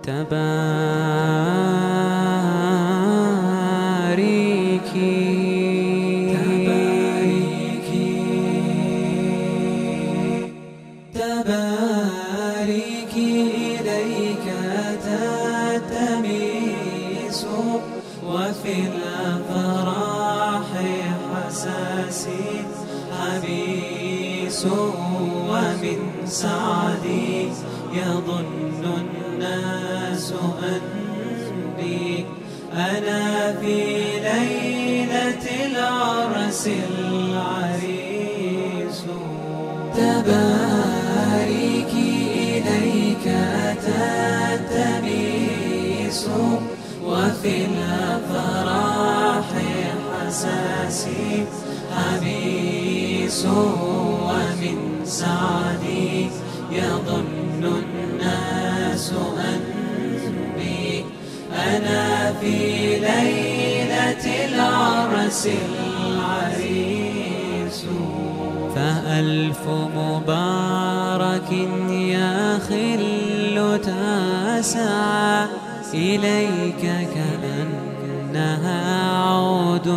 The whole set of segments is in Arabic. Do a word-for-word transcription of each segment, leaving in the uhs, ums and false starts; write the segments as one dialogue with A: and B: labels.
A: تباركي تباركي تباركي إليك تلتمس وفي الأفراح حساسي حبيس ومن سعدي يظن الناس أني أنا في ليلة العرس العريس. تباركي إليك تلتمس وفي الأفراح حساسي حبيس ومن سعدي يظن الناس أني أنا في ليلة العرس العريس. فألف مبارك يا خل تسعى إليك كأنها عود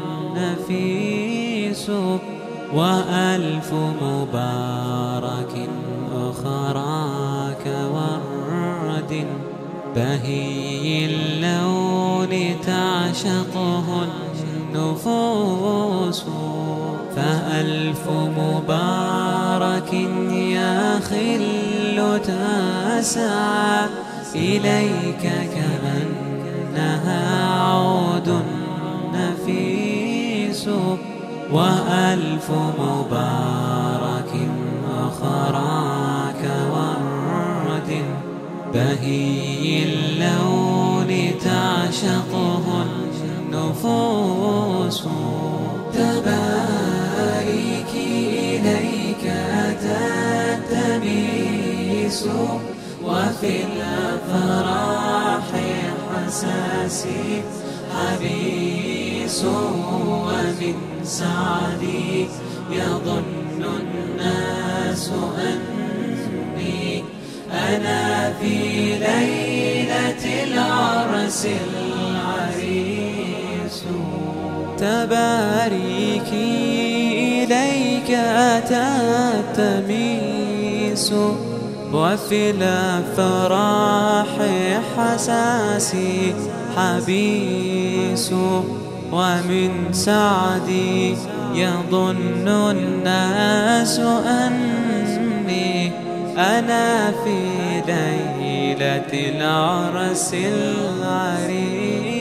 A: نفيس، وألف مبارك أخرى كورد بهي اللون تعشقه النفوس. فألف مبارك يا خل تسعى إليك كأنها عود نفيس، وألف مبارك أخرى كورد بهي اللون تعشقه النفوس. تباركي إليك تلتمس وفي الأفراح حساسي حبيس ومن سعدي يظن الناس أني أنا في ليلة العرس العريس. تباركي إليك تلتمس وفي الأفراح حساسي حبيس ومن سعدي يظن الناس أني أنا في ليلة العرس العريس.